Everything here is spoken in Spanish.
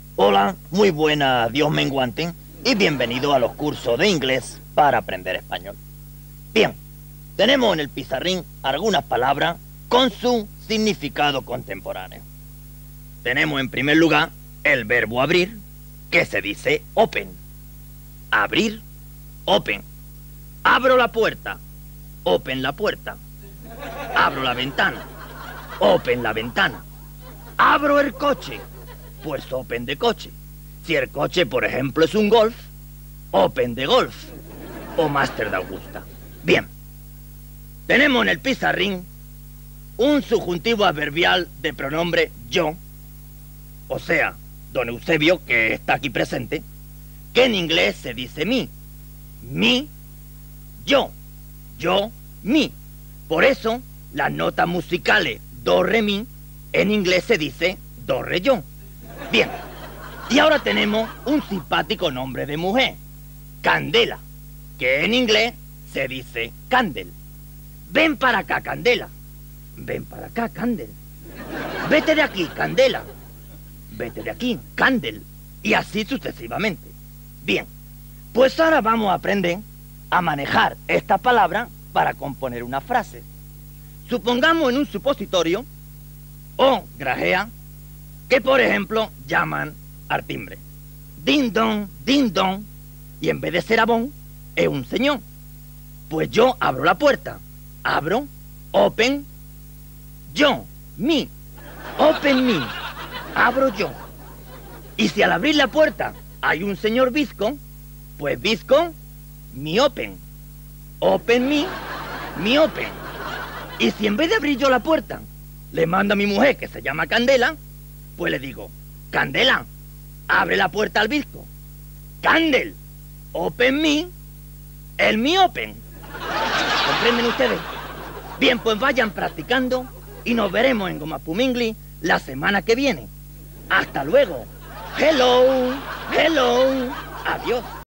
Hola, muy buena, Dios menguante, y bienvenido a los cursos de inglés para aprender español. Bien, tenemos en el pizarrín algunas palabras con su significado contemporáneo. Tenemos en primer lugar el verbo abrir, que se dice open. Abrir, open. Abro la puerta, open la puerta. Abro la ventana, open la ventana. Abro el coche, pues open de coche. Si el coche, por ejemplo, es un Golf, open de Golf o Master de Augusta. Bien, tenemos en el pizarrín un subjuntivo adverbial de pronombre yo, o sea, don Eusebio, que está aquí presente, que en inglés se dice me. Me, yo, mi. Por eso, las notas musicales do, re, mi, en inglés se dice do, re, yo. Bien, y ahora tenemos un simpático nombre de mujer, Candela, que en inglés se dice Candle. Ven para acá, Candela. Ven para acá, Candle. Vete de aquí, Candela. Vete de aquí, Candle. Y así sucesivamente. Bien, pues ahora vamos a aprender a manejar esta palabra para componer una frase. Supongamos en un supositorio o grajea que, por ejemplo, llaman al timbre. Ding dong, y en vez de ser abón, es un señor. Pues yo abro la puerta. Abro, open, yo, me, open me, abro yo. Y si al abrir la puerta hay un señor bizco, pues bizco, me open me open. Y si en vez de abrir yo la puerta, le mando a mi mujer, que se llama Candela, pues le digo, Candela, abre la puerta al bizco. Candle, open me, el me open. ¿Comprenden ustedes? Bien, pues vayan practicando y nos veremos en Goma Pumingli la semana que viene. ¡Hasta luego! Hello, hello, adiós.